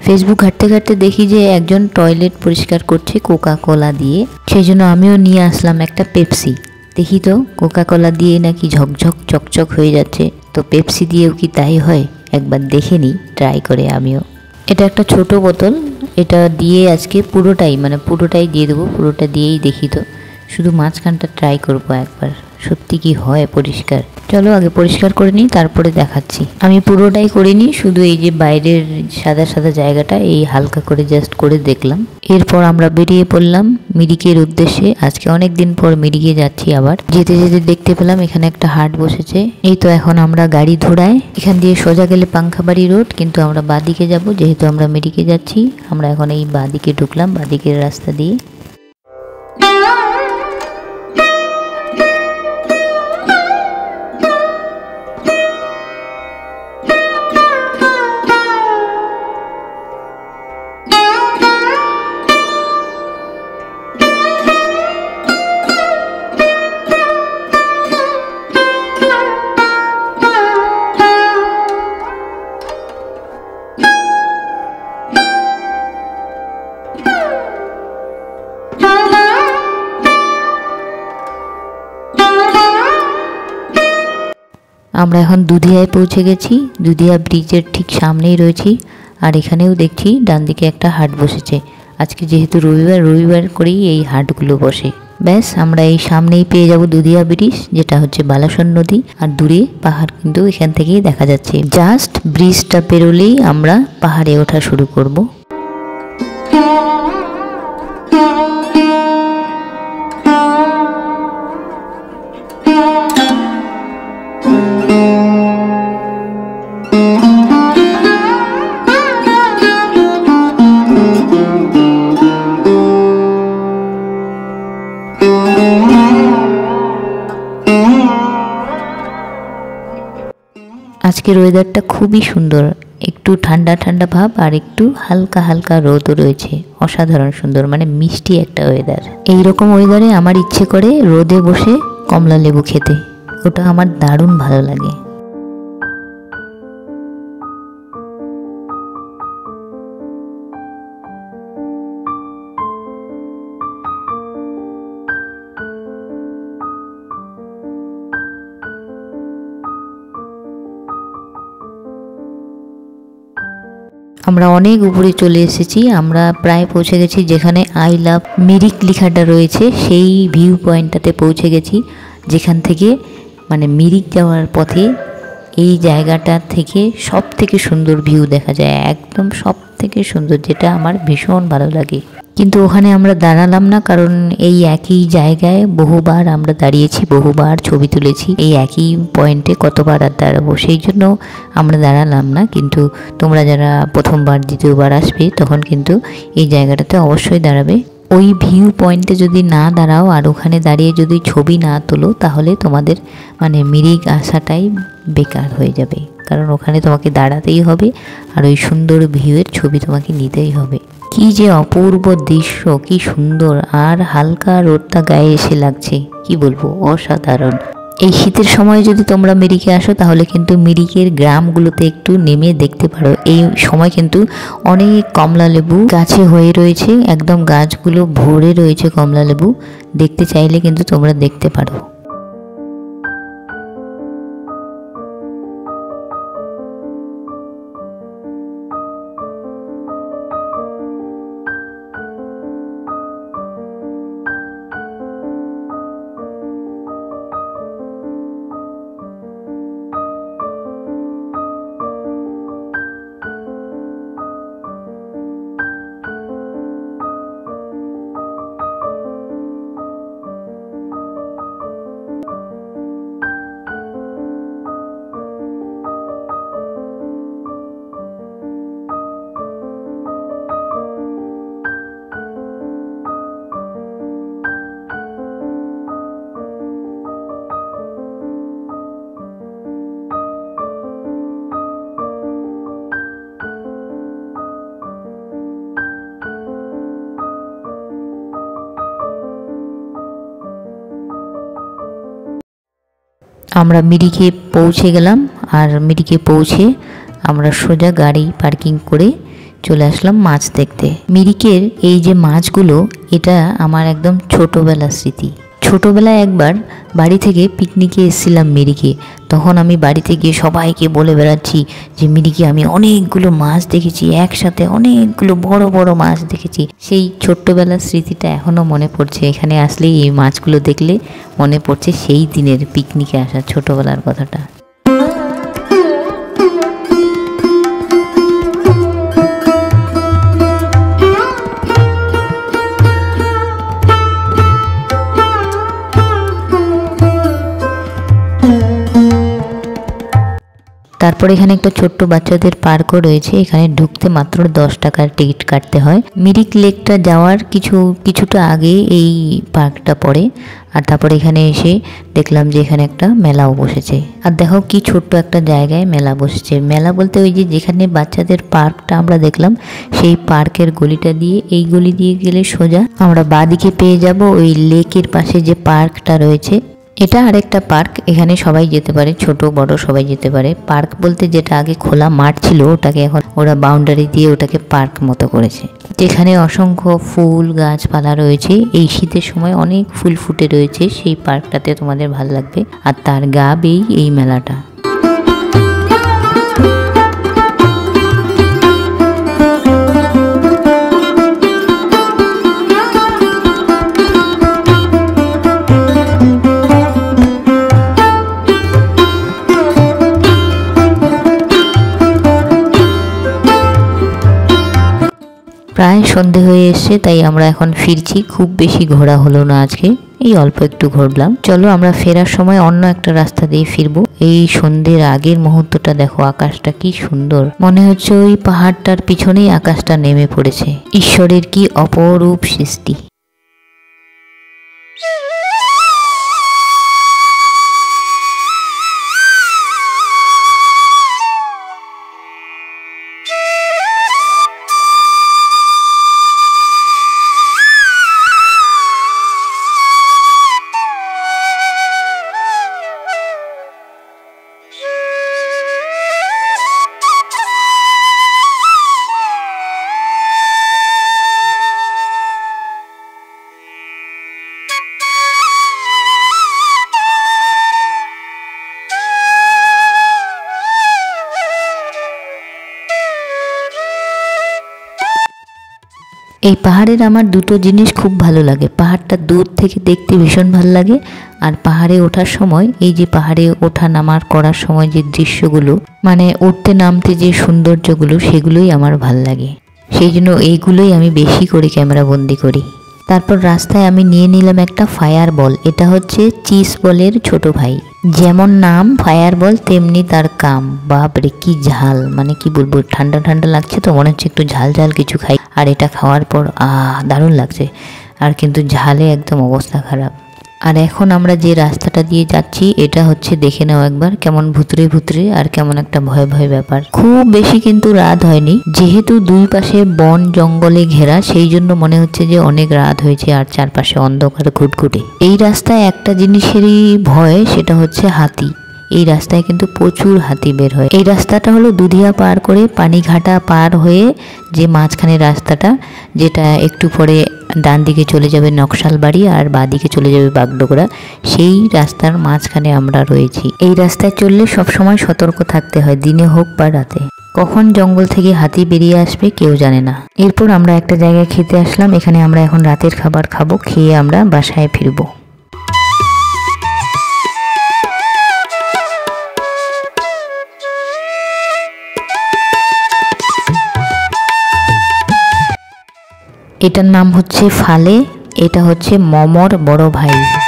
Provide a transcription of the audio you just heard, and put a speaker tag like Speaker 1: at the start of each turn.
Speaker 1: Facebook ঘাঁটতে ঘাঁটতে দেখি যে একজন টয়লেট পরিষ্কার করছে কোকা কোলা দিয়ে, সেই জন্য আমিও নিয়ে আসলাম একটা পেপসি। দেখি তো কোকা কোলা দিয়ে নাকি ঝকঝক চকচক হয়ে যাচ্ছে, তো পেপসি দিয়েও কি তাই হয়? একবার দেখে নিই, ট্রাই করে আমিও। এটা একটা ছোট বোতল, এটা দিয়ে আজকে পুরোটাই দিয়ে দেবো। পুরোটা দিয়েই দেখি তো, শুধু মাঝখানটা ট্রাই করব একবার, সত্যি কি হয় পরিষ্কার। চলো আগে পরিষ্কার করে নিই, তারপরে দেখাচ্ছি। আমি পুরোটাই করিনি, শুধু এই যে বাইরের সাদা সাদা জায়গাটা এই হালকা করে জাস্ট করে দেখলাম। এরপর আমরা বেরিয়ে পড়লাম মিরিকের উদ্দেশ্যে। আজকে অনেক দিন পর মিরিকে যাচ্ছি। আবার যেতে যেতে দেখতে পেলাম এখানে একটা হাট বসেছে। এই তো এখন আমরা গাড়ি ধরাই, এখান দিয়ে সোজা গেলে পাংখাবাড়ি রোড, কিন্তু আমরা বাঁদিকে যাব, যেহেতু আমরা মিরিকে যাচ্ছি। আমরা এখন এই বাঁদিকে ঢুকলাম, বাঁদিকের রাস্তা দিয়ে। আমরা এখন দুধিয়ায় পৌঁছে গেছি। দুধিয়া ব্রিজের ঠিক সামনেই রয়েছি। আর এখানেও দেখছি ডান দিকে একটা হাট বসেছে। আজকে যেহেতু রবিবার করেই এই হাটগুলো বসে। ব্যাস আমরা এই সামনেই পেয়ে যাব দুধিয়া ব্রিজ, যেটা হচ্ছে বালাসন নদী। আর দূরে পাহাড় কিন্তু এখান থেকেই দেখা যাচ্ছে। জাস্ট ব্রিজটা পেরোলেই আমরা পাহাড়ে ওঠা শুরু করব। আজকের ওয়েদারটা খুবই সুন্দর, একটু ঠান্ডা ঠান্ডা ভাব আর একটু হালকা হালকা রোদও রয়েছে। অসাধারণ সুন্দর, মানে মিষ্টি একটা ওয়েদার। এইরকম ওয়েদারে আমার ইচ্ছে করে রোদে বসে কমলা লেবু খেতে, ওটা আমার দারুণ ভালো লাগে। আমরা অনেক উপরে চলে এসেছি। আমরা প্রায় পৌঁছে গেছি যেখানে আই লাভ মিরিক লেখাটা রয়েছে, সেই ভিউ পয়েন্টটাতে পৌঁছে গেছি, যেখান থেকে মানে মিরিক যাওয়ার পথে এই জায়গাটা থেকে সব থেকে সুন্দর ভিউ দেখা যায়, একদম সব থেকে সুন্দর, যেটা আমার ভীষণ ভালো লাগে। কিন্তু ওখানে আমরা দাঁড়ালাম না, কারণ এই একই জায়গায় বহুবার আমরা দাঁড়িয়েছি, বহুবার ছবি তুলেছি। এই একই পয়েন্টে কতবার আর দাঁড়াবো, সেই জন্য আমরা দাঁড়ালাম না। কিন্তু তোমরা যারা প্রথমবার দ্বিতীয়বার আসবে, তখন কিন্তু এই জায়গাটাতে অবশ্যই দাঁড়াবে। ওই ভিউ পয়েন্টে যদি না দাঁড়াও আর ওখানে দাঁড়িয়ে যদি ছবি না তোলো, তাহলে তোমাদের মানে মিরিক আসাটাই বেকার হয়ে যাবে, কারণ ওখানে তোমাকে দাঁড়াতেই হবে আর ওই সুন্দর ভিউয়ের ছবি তোমাকে নিতেই হবে। কি যে অপূর্ব দৃশ্য, কি সুন্দর, আর হালকা রোদটা গায়ে এসে লাগছে, কি বলবো, অসাধারণ। এই শীতের সময় যদি তোমরা মিরিকে আসো, তাহলে কিন্তু মিরিকের গ্রামগুলোতে একটু নেমে দেখতে পারো। এই সময় কিন্তু অনেক কমলা লেবু গাছে হয়ে রয়েছে, একদম গাছগুলো ভরে রয়েছে কমলা লেবু। দেখতে চাইলে কিন্তু তোমরা দেখতে পারো। আমরা মিরিকে পৌঁছে গেলাম। আর মিরিকে পৌঁছে আমরা সোজা গাড়ি পার্কিং করে চলে আসলাম মাছ দেখতে। মিরিকের এই যে মাছগুলো, এটা আমার একদম ছোটবেলার স্মৃতি। ছোটবেলায় একবার বাড়ি থেকে পিকনিকে এসেছিলাম মিরিকে। তখন আমি বাড়িতে গিয়ে সবাইকে বলে বেড়াচ্ছি যে মিরিকে আমি অনেকগুলো মাছ দেখেছি, একসাথে অনেকগুলো বড় বড় মাছ দেখেছি। সেই ছোট্টবেলার স্মৃতিটা এখনও মনে পড়ছে। এখানে আসলেই এই মাছগুলো দেখলে মনে পড়ছে সেই দিনের পিকনিকে আসা ছোটবেলার কথাটা। তারপর এখানে একটা ছোট্ট বাচ্চাদের পার্কও রয়েছে। এখানে ঢুকতে মাত্র 10 টাকার টিকিট কাটতে হয়। মিরিক লেকটা যাওয়ার কিছুটা আগে এই পার্কটা পড়ে। আর তারপর এখানে এসে দেখলাম যে এখানে একটা মেলাও বসেছে। আর দেখো কি ছোট্ট একটা জায়গায় মেলা বসেছে। মেলা বলতে ওই যে যেখানে বাচ্চাদের পার্কটা আমরা দেখলাম, সেই পার্কের গলিটা দিয়ে, এই গলি দিয়ে গেলে সোজা আমরা বাঁদিকে পেয়ে যাব ওই লেকের পাশে যে পার্কটা রয়েছে। এটা আরেকটা পার্ক, এখানে সবাই যেতে পারে, ছোট বড় সবাই যেতে পারে। পার্ক বলতে যেটা আগে খোলা মাঠ ছিল, ওটাকে এখন ওরা বাউন্ডারি দিয়ে ওটাকে পার্ক মতো করেছে। যেখানে অসংখ্য ফুল গাছপালা রয়েছে। এই শীতের সময় অনেক ফুল ফুটে রয়েছে। সেই পার্কটাতে তোমাদের ভালো লাগবে। আর তার গা বেয়েই এই মেলাটা। প্রায় সন্ধে হয়ে এসছে, তাই আমরা এখন ফিরছি। খুব বেশি ঘোরা হলো না আজকে, এই অল্প একটু ঘুরলাম। চলো আমরা ফেরার সময় অন্য একটা রাস্তা দিয়ে ফিরবো। এই সন্ধ্যের আগের মুহূর্তটা দেখো, আকাশটা কি সুন্দর, মনে হচ্ছে ওই পাহাড়টার পিছনেই আকাশটা নেমে পড়েছে। ঈশ্বরের কি অপরূপ সৃষ্টি। এই পাহাড়ের আমার দুটো জিনিস খুব ভালো লাগে। পাহাড়টা দূর থেকে দেখতে ভীষণ ভালো লাগে, আর পাহাড়ে ওঠার সময় এই যে পাহাড়ে ওঠা নামার করার সময় যে দৃশ্যগুলো, মানে উঠতে নামতে যে সৌন্দর্যগুলো, সেগুলোই আমার ভাল লাগে। সেই জন্য এইগুলোই আমি বেশি করে ক্যামেরা বন্দি করি। তারপর রাস্তায় আমি নিয়ে নিলাম একটা ফায়ার বল। এটা হচ্ছে চিজ বলের ছোট ভাই। যেমন নাম ফায়ার বল, তেমনি তার কাম। বাপরে কি ঝাল, মানে কি বলবো, ঠান্ডা ঠান্ডা লাগছে তো মনে হচ্ছে একটু ঝাল ঝাল কিছু খাই। আর এটা খাওয়ার পর দারুণ লাগছে। আর কিন্তু ঝালে একদম অবস্থা খারাপ। আর এখন আমরা যে রাস্তাটা দিয়ে যাচ্ছি, এটা হচ্ছে দেখে নাও একবার, কেমন ভুতুরে ভুতুরে আর কেমন একটা ভয় ভয় ব্যাপার। খুব বেশি কিন্তু রাত হয়নি, যেহেতু দুই পাশে বন জঙ্গলে ঘেরা, সেই জন্য মনে হচ্ছে যে অনেক রাত হয়েছে আর চারপাশে অন্ধকার ঘুটঘুটে। এই রাস্তায় একটা জিনিসেরই ভয়, সেটা হচ্ছে হাতি। এই রাস্তায় কিন্তু প্রচুর হাতি বের হয়। এই রাস্তাটা হলো দুধিয়া পার করে পানিঘাটা পার হয়ে যে মাঝখানে রাস্তাটা, যেটা একটু পরে ডান দিকে চলে যাবে নকশালবাড়ি আর বাঁ দিকে চলে যাবে বাগডোগরা, সেই রাস্তার মাঝখানে আমরা রয়েছি। এই রাস্তায় চললে সবসময় সতর্ক থাকতে হয়, দিনে হোক বা রাতে। কখন জঙ্গল থেকে হাতি বেরিয়ে আসবে কেউ জানে না। এরপর আমরা একটা জায়গায় খেতে আসলাম। এখানে আমরা এখন রাতের খাবার খাবো, খেয়ে আমরা বাসায় ফিরবো। এটার নাম হচ্ছে ফালে। এটা হচ্ছে মমর বড় ভাই।